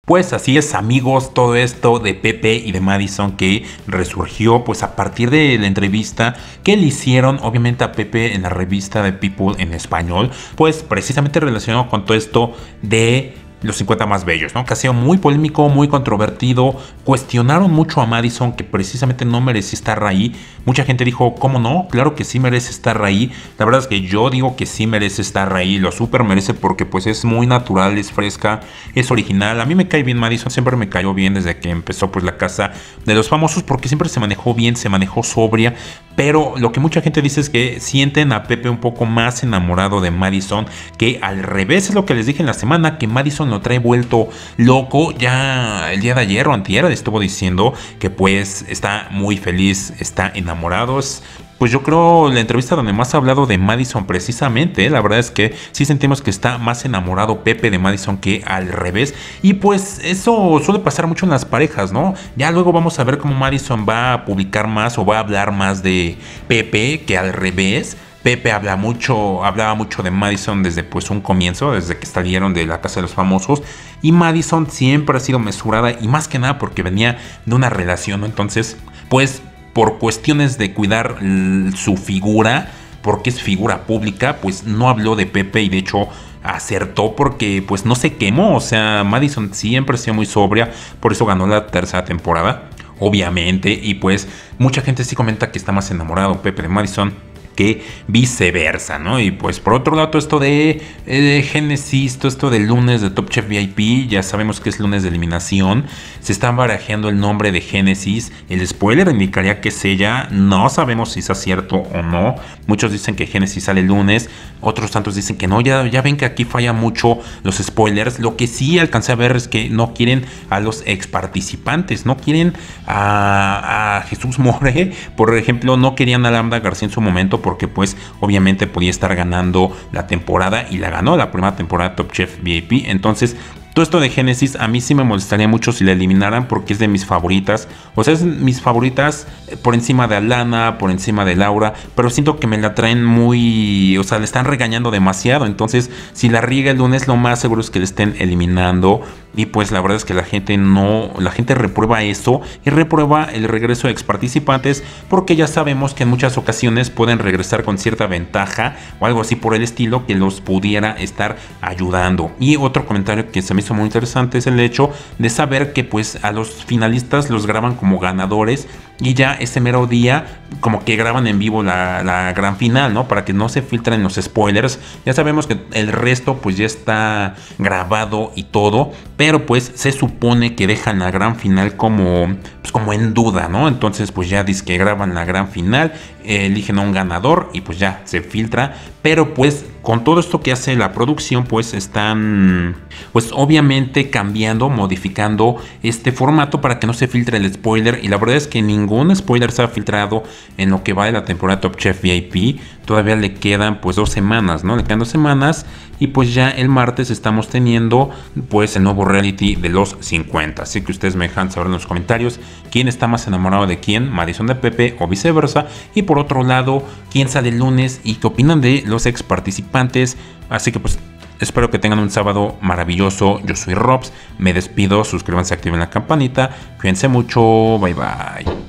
Pues así es, amigos, todo esto de Pepe y de Madison que resurgió pues a partir de la entrevista que le hicieron obviamente a Pepe en la revista de People en español, pues precisamente relacionado con todo esto de los 50 más bellos, ¿no? Que ha sido muy polémico, muy controvertido. Cuestionaron mucho a Madison, que precisamente no merecía estar ahí. Mucha gente dijo, ¿cómo no? Claro que sí merece estar ahí. La verdad es que yo digo que sí merece estar ahí. Lo súper merece porque pues es muy natural, es fresca, es original. A mí me cae bien Madison, siempre me cayó bien desde que empezó pues la Casa de los Famosos, porque siempre se manejó bien, se manejó sobria. Pero lo que mucha gente dice es que sienten a Pepe un poco más enamorado de Madison, que al revés. Es lo que les dije en la semana, que Madison lo trae vuelto loco. Ya el día de ayer o antier estuvo diciendo que pues está muy feliz, está enamorado. Pues yo creo la entrevista donde más ha hablado de Madison precisamente, la verdad es que sí sentimos que está más enamorado Pepe de Madison que al revés. Y pues eso suele pasar mucho en las parejas, ¿no? Ya luego vamos a ver cómo Madison va a publicar más o va a hablar más de Pepe que al revés. Pepe hablaba mucho de Madison desde pues un comienzo, desde que salieron de la Casa de los Famosos. Y Madison siempre ha sido mesurada y más que nada porque venía de una relación, ¿no? Entonces, pues por cuestiones de cuidar su figura, porque es figura pública, pues no habló de Pepe y de hecho acertó porque pues no se quemó. O sea, Madison siempre ha sido muy sobria, por eso ganó la tercera temporada, obviamente. Y pues mucha gente sí comenta que está más enamorado Pepe de Madison que viceversa, ¿no? Y pues por otro lado, esto de Génesis, todo esto del lunes de Top Chef VIP, ya sabemos que es lunes de eliminación, se está barajeando el nombre de Génesis, el spoiler indicaría que es ella, no sabemos si es cierto o no. Muchos dicen que Génesis sale el lunes, otros tantos dicen que no. Ya ven que aquí falla mucho los spoilers. Lo que sí alcancé a ver es que no quieren a los ex participantes, no quieren a Jesús More, por ejemplo, no querían a Lambda García en su momento, porque pues obviamente podía estar ganando la temporada y la ganó la primera temporada de Top Chef VIP. Entonces todo esto de Génesis a mí sí me molestaría mucho si la eliminaran, porque es de mis favoritas. O sea, es mis favoritas por encima de Alana, por encima de Laura, pero siento que me la traen muy... O sea, le están regañando demasiado. Entonces, si la riega el lunes, lo más seguro es que le estén eliminando. Y pues la verdad es que la gente reprueba eso y reprueba el regreso de ex participantes, porque ya sabemos que en muchas ocasiones pueden regresar con cierta ventaja o algo así por el estilo que los pudiera estar ayudando. Y otro comentario que se me hizo muy interesante es el hecho de saber que pues a los finalistas los graban como ganadores y ya ese mero día como que graban en vivo la gran final, ¿no? Para que no se filtren los spoilers. Ya sabemos que el resto pues ya está grabado y todo, pero pues se supone que dejan la gran final como en duda, ¿no? Entonces pues ya dice que graban la gran final, eligen a un ganador y pues ya se filtra. Pero pues con todo esto que hace la producción, pues están pues obviamente cambiando, modificando este formato para que no se filtre el spoiler. Y la verdad es que ningún spoiler se ha filtrado en lo que va de la temporada Top Chef VIP. Todavía le quedan pues 2 semanas, ¿no? Le quedan 2 semanas y pues ya el martes estamos teniendo pues el nuevo reality de los 50. Así que ustedes me dejan saber en los comentarios quién está más enamorado de quién, Madison de Pepe o viceversa. Y por otro lado, quién sale el lunes y qué opinan de los ex participantes. Así que pues espero que tengan un sábado maravilloso. Yo soy Robs, me despido, suscríbanse, activen la campanita, cuídense mucho, bye bye.